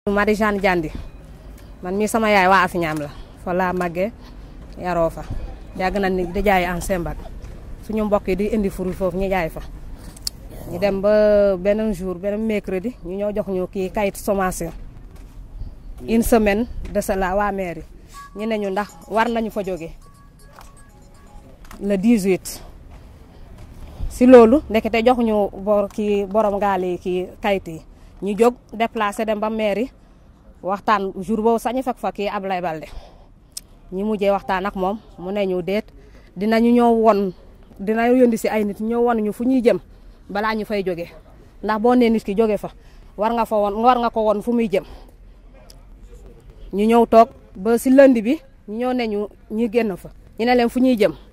Marie Jeanne Diandi man mii sama yaay waa Afiñam la fa laa màggee yaroo fa yàgg na ni di jaay en Sembag suñu mbokk yi di indi furu foofu ñu jaay fa ñu dem ba beneen jour beneen mercredi ñu ñëw jox ñu kii kayit sommation une semaine de cela waa mairie ñu ne ñu ndax war nañu fa jóge le 18 si loolu ndekete jox ñu kii borom gaal yi kii kayit yi ñu jóg déplacé dem ba mairie waxtaan jour boobu sañu fekk fa kii Ablaye Balde ñi mujjee waxtaan ak moom mu ne ñu déet dinañu ñëw won dina yónni si ay nit ñëw won ñu fu ñuy jëm balaa ñu fay jóge ndax boo nee nit ki jóge fa war nga ko won fu muy jëm ñu ñëw toog ba si lundi bi ñu ñëw ne ñu ñi génn fa ñu ne leen fu ñuy jëm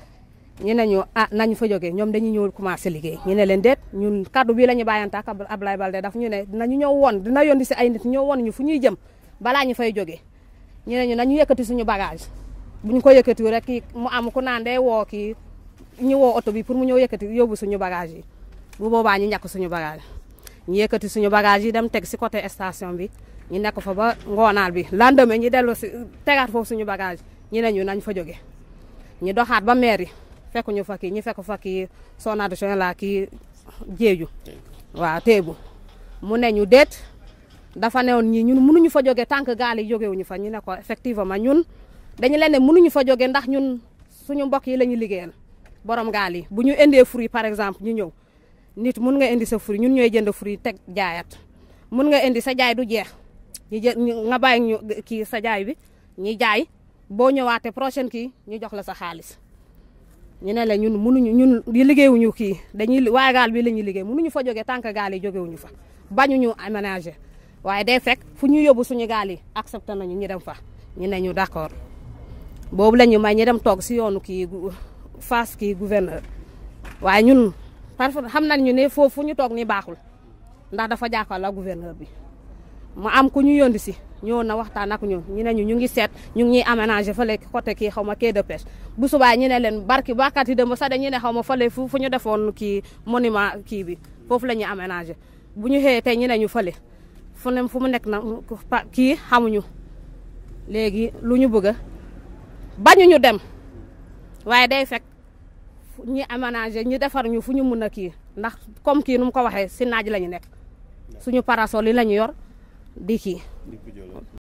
ñu ne ñu nañu fa jógee ñoom dañuy ñëw commencé liggéey ñu ne leen déet ñun kaddu bii la ñu bàyyante ak Ablaye Balde daf ñu ne dinañu ñëw won dina yónni si ay nit ñëw won ñu fu ñuy jëm balaa ñu fay jógee ñu ne ñu nañu yëkkati suñu bagage bu ñu ko yëkkati rek kii mu am ku naan day woo kii ñu woo oto bi pour mu ñëw yëkkati yóbbu suñu bagage yi bu boobaa ñu ñàkk suñu bagage ñu yëkkati suñu bagage yi dem teg si côté station bi ñu nekk fa ba ngoonaal bi lendemain ñu dellu si tegaat foofu suñu bagage ñu ne ñu nañ fa jóge ñu doxaat ba mairie fekk ñu fa kii ñu fekk fa kii son addition la kii jéeju waaw teebu mu ne ñu déet dafa newoon ñii ñun mënuñu fa jóge tant que gaal yi jógewuñu fa ñu ne ko effectivement ñun dañu leen ne mënuñu fa jóge ndax ñun suñu mbokk yi la ñu liggéeyal borom gaal yi bu ñu indee fruit par exemple ñu ñëw nit mun nga indi sa fruit ñun ñooy jënd fruit teg jaayat mun nga indi sa jaay du jeex ñu jël nga bàyyi ñu kii sa jaay bi ñuy jaay boo ñëwaatee prochaine kii ñu jox la sa xaalis ñu ne la ñun mënuñu ñun di liggéeyuñu kii dañuy waaye gaal bi la ñuy liggéey mënuñu fa jóge tant que gaal yi jógewuñu fa bañuñu aménager waaye day fekk fu ñu yóbbu suñu gaal yi accepté nañu ñu dem fa ñu ne ñu d'accord boobu la ñu may ñu dem toog si yoonu kii face kii gouverneur waaye ñun parfois xam nañ ñu ne foofu ñu toog ni baaxul ndax dafa jàkkaarloo ak gouverneur bi mu am ku ñu yónni si ñëw na waxtaan ak ñun ñu ne ñu ngi seet ñu ngi ñuy aménager fële côté kii xaw ma quai de pêche bu subaa ñu ne leen barki bakkat yi dem ba sax dañu ne xaw ma fële fu ñu defoon kii monument kii bi foofu la ñuy aménager bu ñu xëyee tey ñu ne ñu fële fu mu nekk na kii xamuñu léegi lu ñu bëgg bañuñu dem waaye day fekk ñi aménager ñu defar ñu fu ñu mun a kii ndax comme kii nu mu ko waxee si naaj la ñu nekk suñu parasol yi la ñu yor di kii